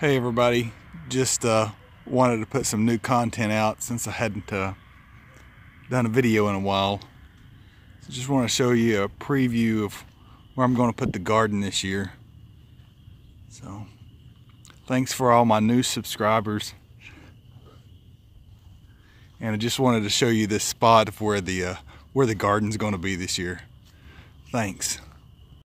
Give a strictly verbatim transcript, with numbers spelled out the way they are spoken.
Hey everybody, just uh, wanted to put some new content out since I hadn't uh, done a video in a while. So just want to show you a preview of where I'm going to put the garden this year. So thanks for all my new subscribers. And I just wanted to show you this spot of where the uh, where the garden's going to be this year. Thanks.